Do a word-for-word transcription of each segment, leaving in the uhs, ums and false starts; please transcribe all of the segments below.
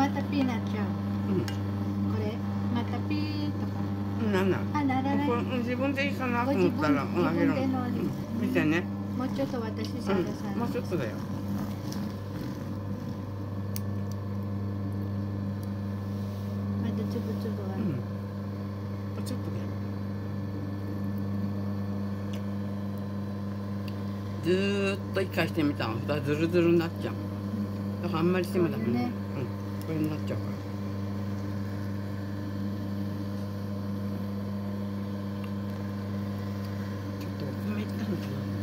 またピーナッツ。 うん。 これまたピーとか。 なんなん。 あ、ならない。 これ自分でいいかなとご自分思ったら、 自分での、 うん、見てね。 もうちょっと私さださん。 もうちょっとだよ。 まだつぶつぶある。 うん。ちょっとだよ。ずーっと一回してみたの。だずるずるになっちゃう。だからあんまりしてもダメね。うん。これになっちゃうから。ちょっとお米いったのかな。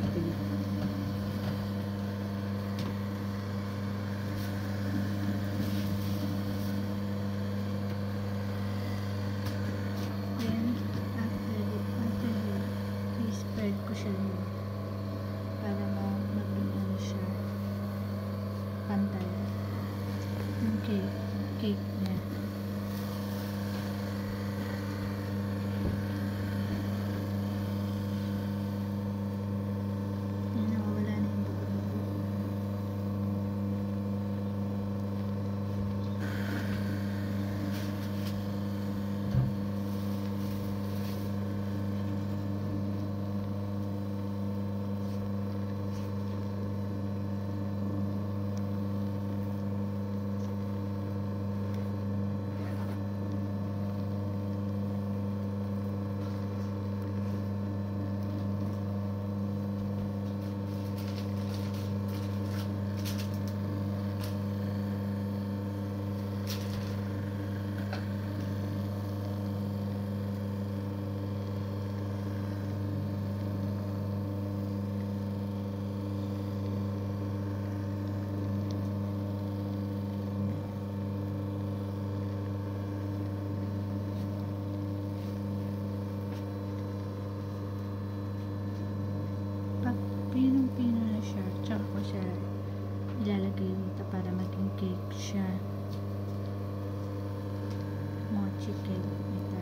I-spread ko siya para maging ano siya pantay yung cake, cake niya. Yan, nawawala na yung buko-buko. Pag pinong-pino na siya, tsaka ko siya ilalagay dito para maging cake siya. Mochi cake. Ito.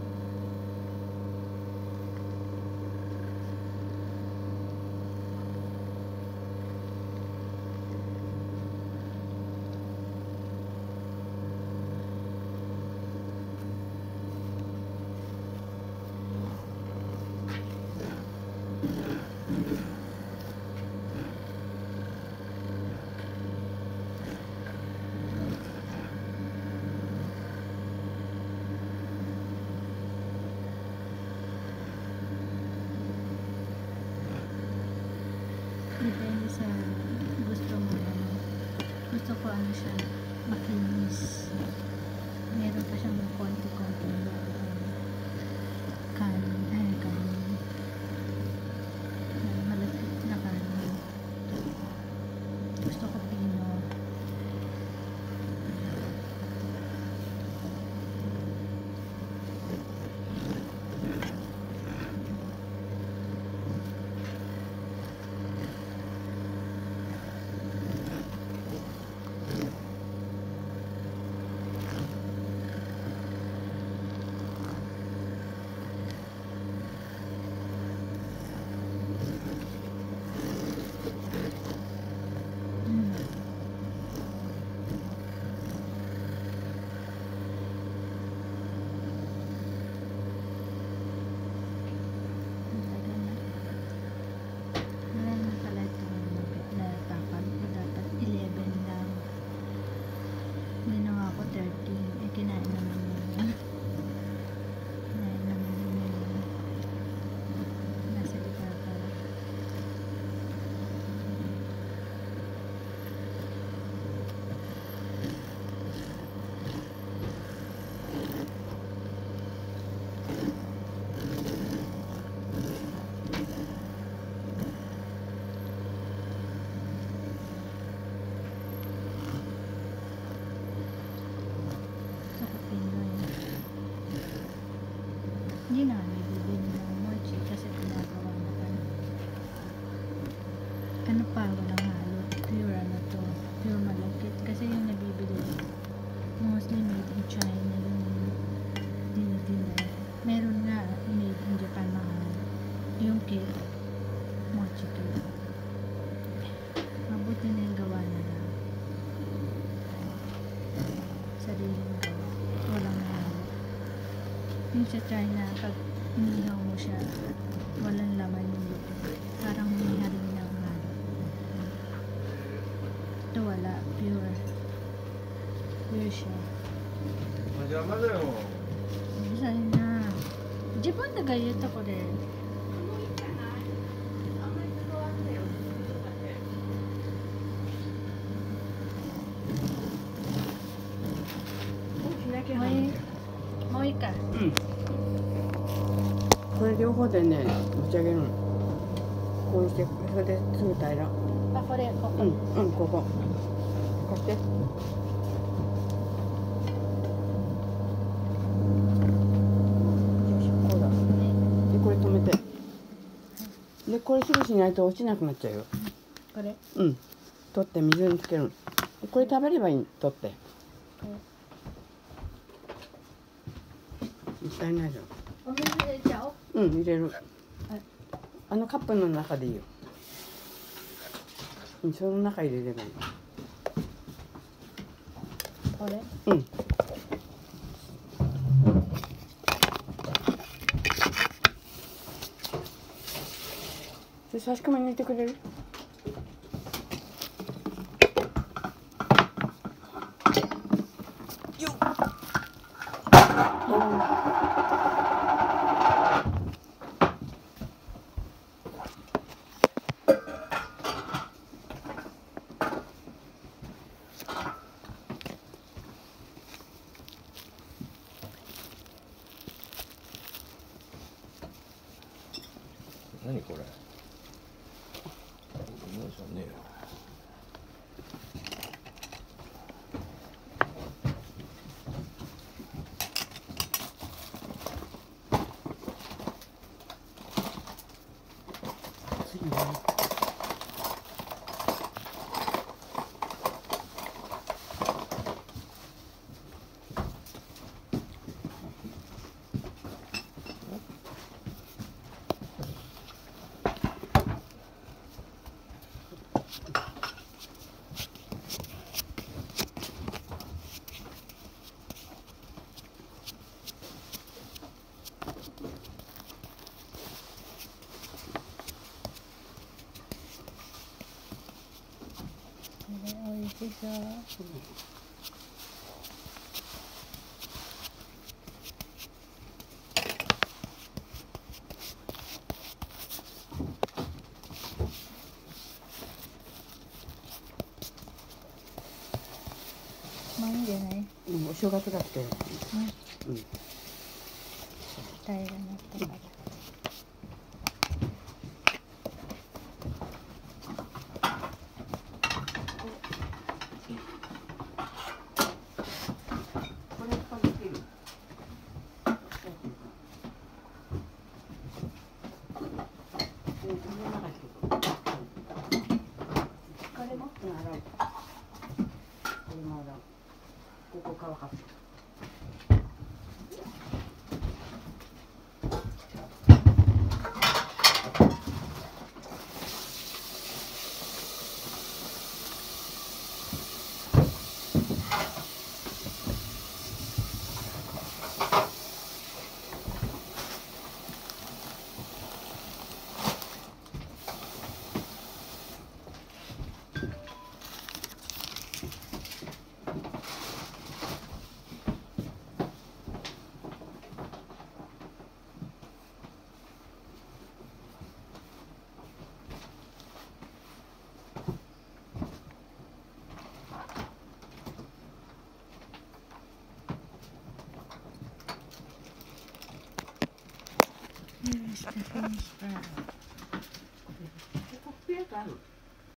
Depende sa gusto mo. Ano. Gusto ko ano siya, makinis. Meron pa siyang konti-konti na kanin. Ay, kanin. Malapit na kanin. Gusto ko pino. Hindi na kami bibili ng mochi kasi ginagawa na ano. Ano pa, walang halo. Pure ano to. Pure malagkit. Kasi yung nabibili mostly made in China yung dinner. Meron nga made in Japan mahal. Yung cake. Mochi cake. Mabuti na yung gawa na lang. Yung sa China, pag inihaw mo siya, walang laman yung luto. Parang may harina ang halo. Ito wala, pure. Pure siya. 邪魔だよ。 うるさいな。自分でが言ったこれ。もういいもういいか。 うんこれ両方でね持ち上げるのこうしてそれですぐ平らあ、これ、ここ。 うんうんここ貸してこうだでこれ止めてでこれすぐしないと落ちなくなっちゃうよこれ。 うん取って水につけるのでこれ食べればいい取ってもったいないじゃんお水入れちゃおう。 うん入れるはいあのカップの中でいいようんその中入れればいいこれ。 うんで差し込みに入れてくれるよっ何これ。何じゃねえよ。 次ねこれ美味しそう。まあいいんじゃない？ うんお正月だってね、 うん平らになったから。 これかけてるこれも？ うん洗うこれも洗うここ乾かす Here's the finished product. コップやつある